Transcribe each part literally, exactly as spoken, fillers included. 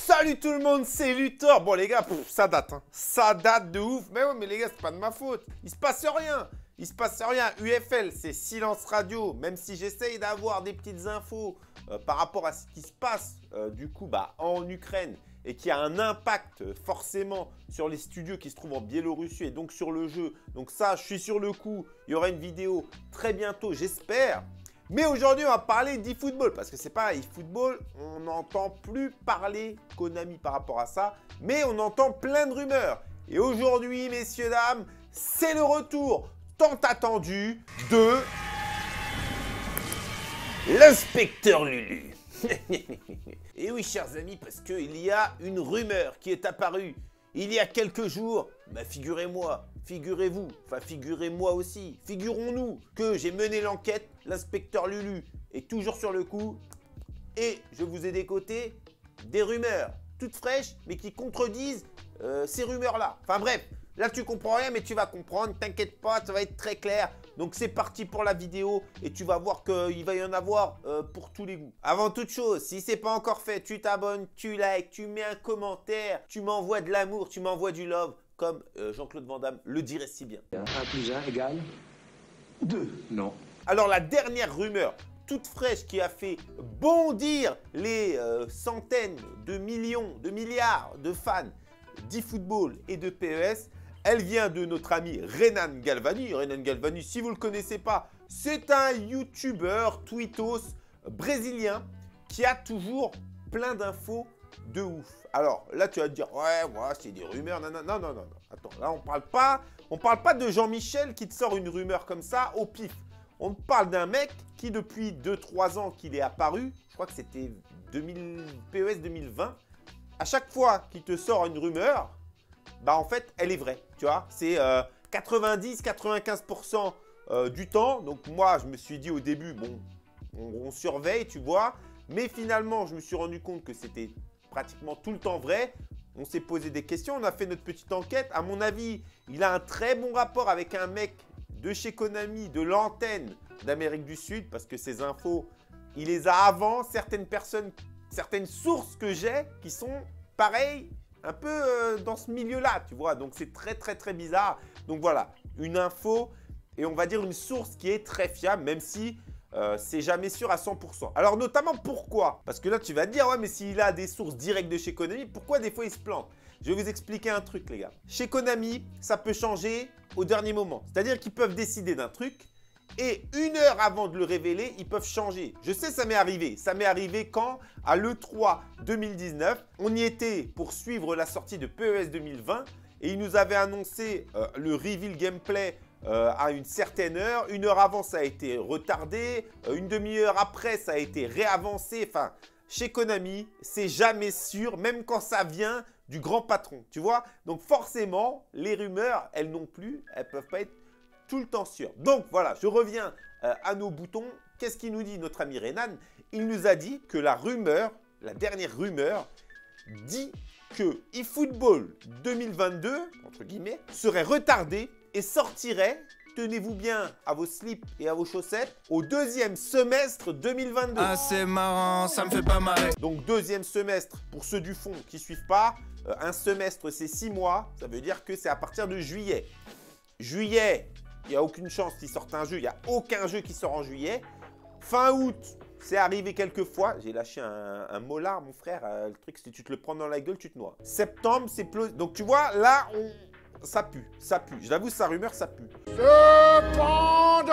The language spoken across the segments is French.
Salut tout le monde, c'est Luthor. Bon les gars, pff, ça date, hein. Ça date de ouf. Mais ouais, mais les gars, c'est pas de ma faute. Il se passe rien. Il se passe rien. U F L, c'est silence radio. Même si j'essaye d'avoir des petites infos euh, par rapport à ce qui se passe euh, du coup bah, en Ukraine et qui a un impact euh, forcément sur les studios qui se trouvent en Biélorussie et donc sur le jeu. Donc ça, je suis sur le coup. Il y aura une vidéo très bientôt, j'espère. Mais aujourd'hui, on va parler d'eFootball parce que c'est pas eFootball, on n'entend plus parler Konami par rapport à ça, mais on entend plein de rumeurs. Et aujourd'hui, messieurs, dames, c'est le retour tant attendu de l'inspecteur Lulu. Et oui, chers amis, parce qu'il y a une rumeur qui est apparue il y a quelques jours. Bah, figurez-moi, figurez-vous, enfin figurez-moi aussi, figurons-nous que j'ai mené l'enquête, l'inspecteur Lulu est toujours sur le coup et je vous ai décoté des rumeurs toutes fraîches mais qui contredisent euh, ces rumeurs-là. Enfin bref, là tu comprends rien mais tu vas comprendre, t'inquiète pas, ça va être très clair. Donc c'est parti pour la vidéo et tu vas voir qu'il va y en avoir euh, pour tous les goûts. Avant toute chose, si c'est pas encore fait, tu t'abonnes, tu likes, tu mets un commentaire, tu m'envoies de l'amour, tu m'envoies du love, comme euh, Jean-Claude Van Damme le dirait si bien. un plus un égale deux. Non. Alors la dernière rumeur toute fraîche qui a fait bondir les euh, centaines de millions, de milliards de fans d'eFootball et de P E S, elle vient de notre ami Renan Galvani. Renan Galvani, si vous ne le connaissez pas, c'est un YouTuber tweetos brésilien qui a toujours plein d'infos de ouf. Alors là, tu vas te dire, ouais, ouais, c'est des rumeurs. Non, non, non, non, non. Attends, là, on ne parle pas, on parle pas de Jean-Michel qui te sort une rumeur comme ça au pif. On parle d'un mec qui, depuis deux trois ans qu'il est apparu, je crois que c'était P E S deux mille vingt, à chaque fois qu'il te sort une rumeur, bah en fait, elle est vraie, tu vois. C'est euh, quatre-vingt-dix à quatre-vingt-quinze pour cent euh, du temps. Donc moi, je me suis dit au début, bon, on, on surveille, tu vois. Mais finalement, je me suis rendu compte que c'était pratiquement tout le temps vrai. On s'est posé des questions, on a fait notre petite enquête. À mon avis, il a un très bon rapport avec un mec de chez Konami, de l'antenne d'Amérique du Sud, parce que ces infos, il les a avant. Certaines personnes, certaines sources que j'ai qui sont pareilles, un peu euh, dans ce milieu-là, tu vois. Donc, c'est très, très, très bizarre. Donc, voilà, une info et on va dire une source qui est très fiable, même si euh, c'est jamais sûr à cent pour cent. Alors, notamment, pourquoi? Parce que là, tu vas te dire, ouais, mais s'il a des sources directes de chez Konami, pourquoi des fois il se plante? Je vais vous expliquer un truc, les gars. Chez Konami, ça peut changer au dernier moment. C'est-à-dire qu'ils peuvent décider d'un truc et une heure avant de le révéler, ils peuvent changer. Je sais, ça m'est arrivé. Ça m'est arrivé quand? À l'E trois deux mille dix-neuf. On y était pour suivre la sortie de P E S deux mille vingt et ils nous avaient annoncé euh, le reveal gameplay euh, à une certaine heure. Une heure avant, ça a été retardé. Euh, une demi-heure après, ça a été réavancé. Enfin, chez Konami, c'est jamais sûr, même quand ça vient du grand patron, tu vois. Donc forcément, les rumeurs, elles non plus, elles ne peuvent pas être tout le temps sûres. Donc voilà, je reviens euh, à nos boutons. Qu'est-ce qu'il nous dit, notre ami Renan? Il nous a dit que la rumeur, la dernière rumeur, dit que eFootball deux mille vingt-deux, entre guillemets, serait retardé et sortirait, tenez-vous bien à vos slips et à vos chaussettes, au deuxième semestre deux mille vingt-deux. Ah, c'est marrant, ça me fait pas marrer. Donc deuxième semestre, pour ceux du fond qui ne suivent pas, euh, un semestre c'est six mois, ça veut dire que c'est à partir de juillet. Juillet, il n'y a aucune chance qu'il sorte un jeu, il n'y a aucun jeu qui sort en juillet. Fin août, c'est arrivé quelques fois. J'ai lâché un, un molar, mon frère. Euh, le truc, si tu te le prends dans la gueule, tu te noies. Septembre, c'est plausible. Donc, tu vois, là, on... ça pue. Ça pue. Je l'avoue, sa rumeur, ça pue. Cependant,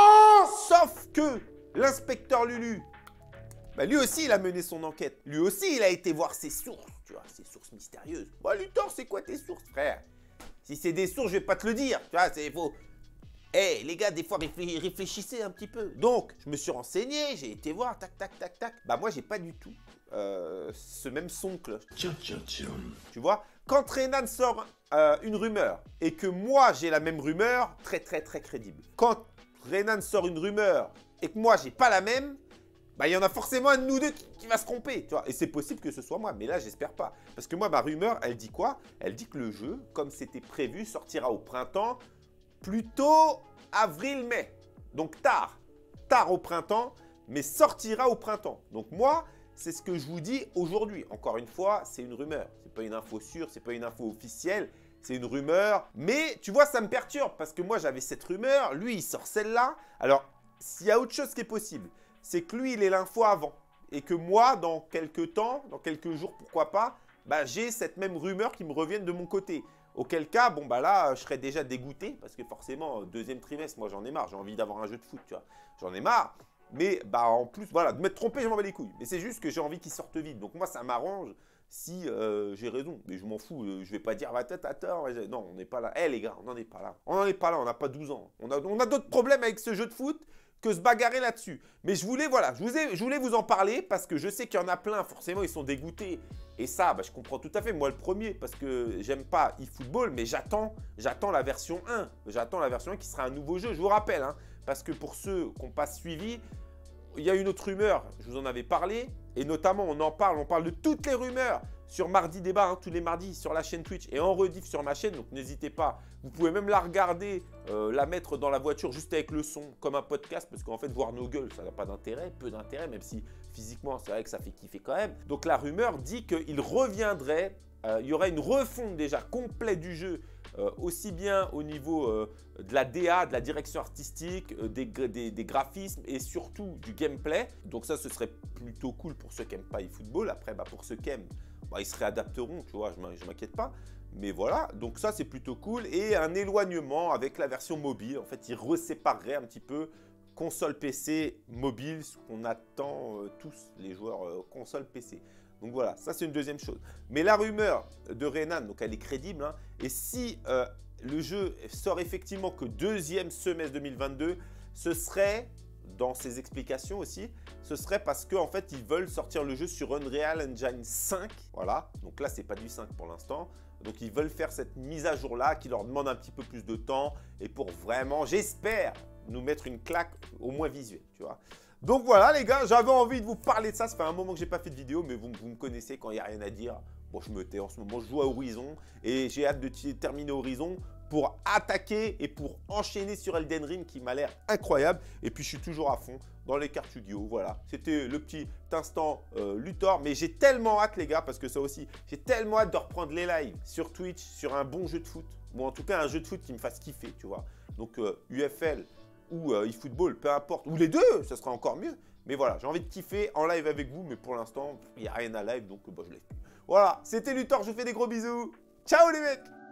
sauf que l'inspecteur Lulu, bah, lui aussi, il a mené son enquête. Lui aussi, il a été voir ses sources. Tu vois, ses sources mystérieuses. Bah, Luthor, c'est quoi tes sources, frère? Si c'est des sources, je vais pas te le dire. Tu vois, c'est faux. Eh, hey, les gars, des fois, réfléchissez un petit peu. Donc, je me suis renseigné, j'ai été voir, tac, tac, tac, tac. Bah, moi, j'ai pas du tout euh, ce même son de cloche. Tiens, tiens, tiens. Tu vois, quand Renan sort euh, une rumeur et que moi, j'ai la même rumeur, très, très, très crédible. Quand Renan sort une rumeur et que moi, j'ai pas la même, bah, il y en a forcément un de nous deux qui, qui va se tromper, tu vois. Et c'est possible que ce soit moi, mais là, j'espère pas. Parce que moi, ma rumeur, elle dit quoi? Elle dit que le jeu, comme c'était prévu, sortira au printemps, plutôt avril-mai. Donc tard, tard au printemps, mais sortira au printemps. Donc moi, c'est ce que je vous dis aujourd'hui. Encore une fois, c'est une rumeur. C'est pas une info sûre, c'est pas une info officielle. C'est une rumeur. Mais tu vois, ça me perturbe parce que moi, j'avais cette rumeur. Lui, il sort celle-là. Alors, s'il y a autre chose qui est possible, c'est que lui, il ait l'info avant. Et que moi, dans quelques temps, dans quelques jours, pourquoi pas, bah, j'ai cette même rumeur qui me revienne de mon côté. Auquel cas, bon, bah là, je serais déjà dégoûté. Parce que forcément, deuxième trimestre, moi, j'en ai marre. J'ai envie d'avoir un jeu de foot, tu vois. J'en ai marre. Mais bah en plus, voilà, de m'être trompé, je m'en bats les couilles. Mais c'est juste que j'ai envie qu'il sorte vite. Donc moi, ça m'arrange si euh, j'ai raison. Mais je m'en fous, euh, je vais pas dire, bah, t'as tort. Non, on n'est pas là. Eh les gars, on n'en est pas là. On n'en est pas là, on n'a pas douze ans. On a, on a d'autres problèmes avec ce jeu de foot que se bagarrer là-dessus. Mais je voulais, voilà, je, vous ai, je voulais vous en parler parce que je sais qu'il y en a plein, forcément, ils sont dégoûtés. Et ça, bah, je comprends tout à fait. Moi, le premier, parce que j'aime pas eFootball, mais j'attends j'attends la version un. J'attends la version un qui sera un nouveau jeu. Je vous rappelle, hein, parce que pour ceux qui n'ont pas suivi, il y a une autre rumeur, je vous en avais parlé, et notamment on en parle, on parle de toutes les rumeurs sur Mardi Débat, hein, tous les mardis sur la chaîne Twitch et en rediff sur ma chaîne, donc n'hésitez pas. Vous pouvez même la regarder, euh, la mettre dans la voiture juste avec le son, comme un podcast, parce qu'en fait voir nos gueules, ça n'a pas d'intérêt, peu d'intérêt, même si physiquement c'est vrai que ça fait kiffer quand même. Donc la rumeur dit qu'il reviendrait, euh, il y aurait une refonte déjà complète du jeu, Euh, aussi bien au niveau euh, de la D A, de la direction artistique, euh, des, des, des graphismes et surtout du gameplay. Donc ça, ce serait plutôt cool pour ceux qui n'aiment pas eFootball. Après, bah, pour ceux qui aiment, bah, ils se réadapteront, tu vois, je ne m'inquiète pas. Mais voilà, donc ça, c'est plutôt cool. Et un éloignement avec la version mobile. En fait, ils resépareraient un petit peu console P C, mobile, ce qu'on attend euh, tous les joueurs euh, console P C. Donc voilà, ça c'est une deuxième chose. Mais la rumeur de Renan, donc elle est crédible. Hein, et si euh, le jeu sort effectivement que deuxième semestre deux mille vingt-deux, ce serait, dans ses explications aussi, ce serait parce qu'en fait ils veulent sortir le jeu sur Unreal Engine cinq. Voilà, donc là c'est pas du cinq pour l'instant. Donc ils veulent faire cette mise à jour là qui leur demande un petit peu plus de temps. Et pour vraiment, j'espère, nous mettre une claque au moins visuelle, tu vois. Donc voilà les gars, j'avais envie de vous parler de ça. Ça fait un moment que j'ai pas fait de vidéo, mais vous, vous me connaissez quand il n'y a rien à dire. Bon, je me tais en ce moment, je joue à Horizon et j'ai hâte de terminer Horizon pour attaquer et pour enchaîner sur Elden Ring qui m'a l'air incroyable. Et puis je suis toujours à fond dans les cartes Yu-Gi-Oh! Voilà, c'était le petit instant euh, Luthor. Mais j'ai tellement hâte les gars, parce que ça aussi, j'ai tellement hâte de reprendre les lives sur Twitch, sur un bon jeu de foot. Bon, en tout cas, un jeu de foot qui me fasse kiffer, tu vois. Donc euh, U F L ou euh, eFootball, peu importe, ou les deux, ça sera encore mieux. Mais voilà, j'ai envie de kiffer en live avec vous, mais pour l'instant, il n'y a rien à live, donc bah, je laisse plus. Voilà, c'était Luthor, je vous fais des gros bisous. Ciao les mecs!